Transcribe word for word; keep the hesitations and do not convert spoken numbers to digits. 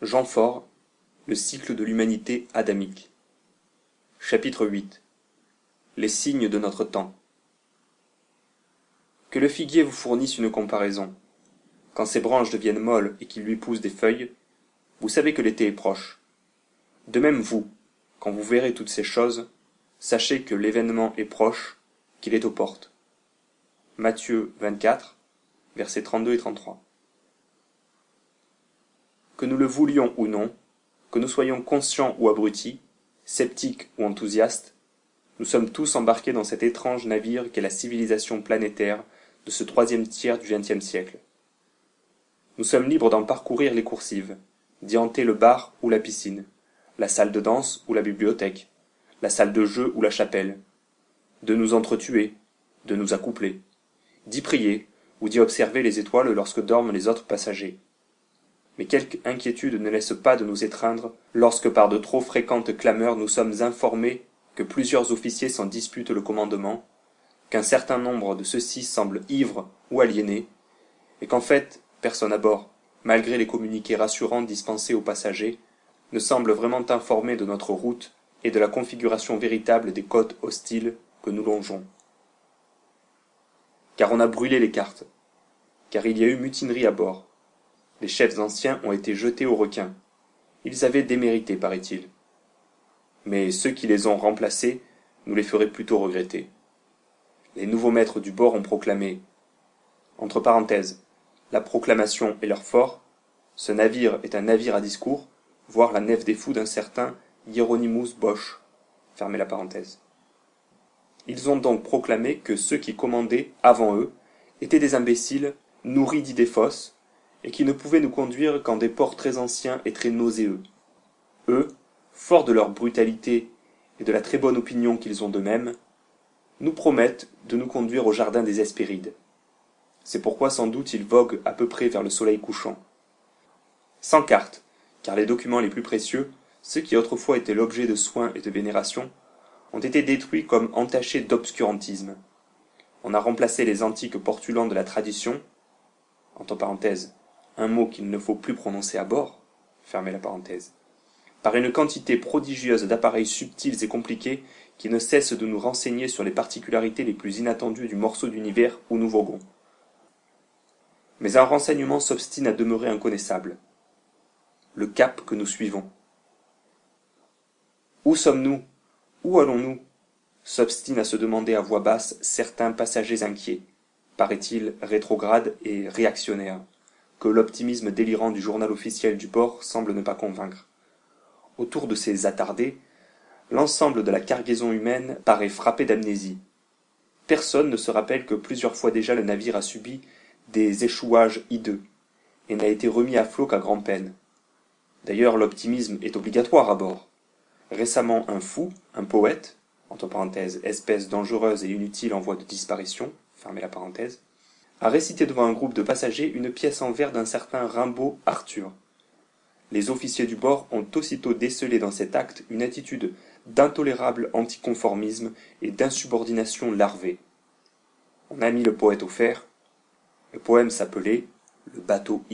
Jean Faure, Le cycle de l'humanité adamique. Chapitre huit. Les signes de notre temps. Que le figuier vous fournisse une comparaison. Quand ses branches deviennent molles et qu'il lui pousse des feuilles, vous savez que l'été est proche. De même vous, quand vous verrez toutes ces choses, sachez que l'événement est proche, qu'il est aux portes. Matthieu vingt-quatre, versets trente-deux et trente-trois. Que nous le voulions ou non, que nous soyons conscients ou abrutis, sceptiques ou enthousiastes, nous sommes tous embarqués dans cet étrange navire qu'est la civilisation planétaire de ce troisième tiers du vingtième siècle. Nous sommes libres d'en parcourir les coursives, d'y hanter le bar ou la piscine, la salle de danse ou la bibliothèque, la salle de jeu ou la chapelle, de nous entretuer, de nous accoupler, d'y prier ou d'y observer les étoiles lorsque dorment les autres passagers. Mais quelque inquiétude ne laisse pas de nous étreindre lorsque par de trop fréquentes clameurs nous sommes informés que plusieurs officiers s'en disputent le commandement, qu'un certain nombre de ceux-ci semblent ivres ou aliénés, et qu'en fait personne à bord, malgré les communiqués rassurants dispensés aux passagers, ne semble vraiment informé de notre route et de la configuration véritable des côtes hostiles que nous longeons. Car on a brûlé les cartes, car il y a eu mutinerie à bord. Les chefs anciens ont été jetés aux requins. Ils avaient démérité, paraît-il. Mais ceux qui les ont remplacés nous les feraient plutôt regretter. Les nouveaux maîtres du bord ont proclamé, entre parenthèses, la proclamation est leur fort, ce navire est un navire à discours, voire la nef des fous d'un certain Hieronymus Bosch, fermez la parenthèse. Ils ont donc proclamé que ceux qui commandaient avant eux étaient des imbéciles nourris d'idées fausses, et qui ne pouvaient nous conduire qu'en des ports très anciens et très nauséeux. Eux, forts de leur brutalité et de la très bonne opinion qu'ils ont d'eux-mêmes, nous promettent de nous conduire au jardin des Hespérides. C'est pourquoi sans doute ils voguent à peu près vers le soleil couchant. Sans carte, car les documents les plus précieux, ceux qui autrefois étaient l'objet de soins et de vénération, ont été détruits comme entachés d'obscurantisme. On a remplacé les antiques portulans de la tradition, entre parenthèses, un mot qu'il ne faut plus prononcer à bord, fermez la parenthèse, par une quantité prodigieuse d'appareils subtils et compliqués qui ne cessent de nous renseigner sur les particularités les plus inattendues du morceau d'univers où nous voguons. Mais un renseignement s'obstine à demeurer inconnaissable. Le cap que nous suivons. Où sommes-nous? Où allons-nous? S'obstinent à se demander à voix basse certains passagers inquiets, paraît-il rétrogrades et réactionnaires, que l'optimisme délirant du journal officiel du port semble ne pas convaincre. Autour de ces attardés, l'ensemble de la cargaison humaine paraît frappé d'amnésie. Personne ne se rappelle que plusieurs fois déjà le navire a subi des échouages hideux, et n'a été remis à flot qu'à grand-peine. D'ailleurs, l'optimisme est obligatoire à bord. Récemment, un fou, un poète, entre parenthèses, espèce dangereuse et inutile en voie de disparition, fermez la parenthèse, a récité devant un groupe de passagers une pièce en vers d'un certain Rimbaud Arthur. Les officiers du bord ont aussitôt décelé dans cet acte une attitude d'intolérable anticonformisme et d'insubordination larvée. On a mis le poète au fer. Le poème s'appelait « Le bateau ivre ».